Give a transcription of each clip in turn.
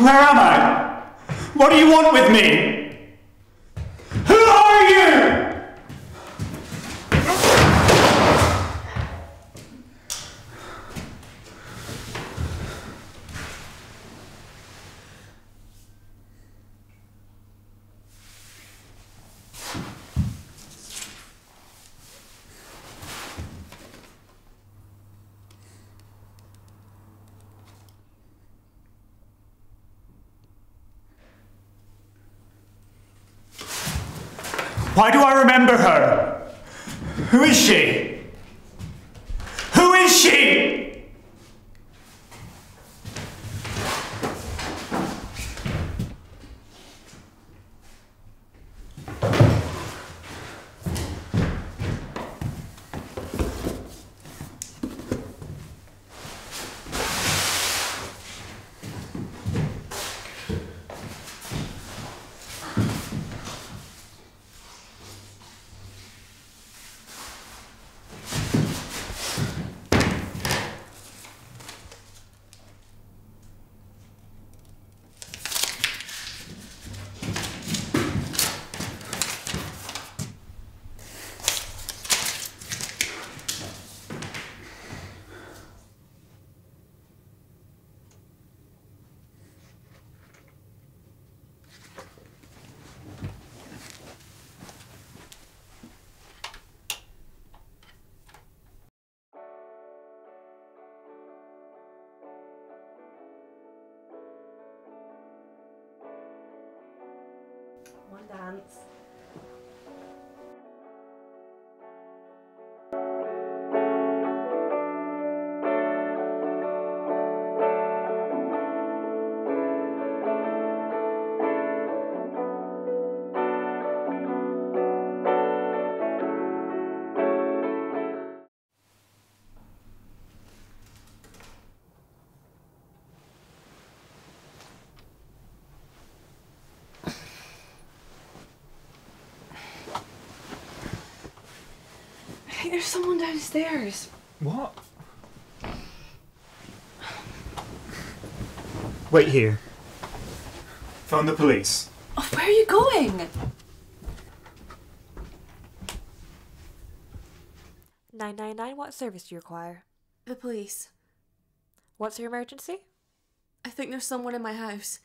Where am I? What do you want with me? Who are you? Why do I remember her? Who is she? Who is she? One dance. I think there's someone downstairs. What? Wait here. Phone the police. Oh, where are you going? 999, what service do you require? The police. What's your emergency? I think there's someone in my house.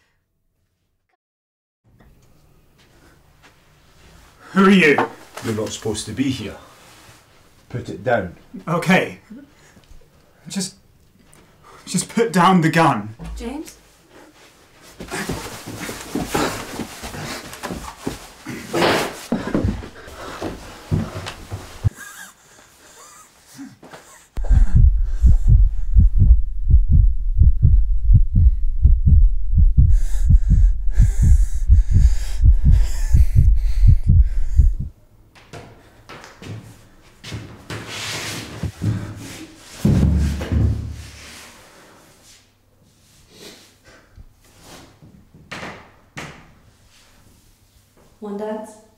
Who are you? You're not supposed to be here. Put it down. Okay. Just put down the gun. James? One dance.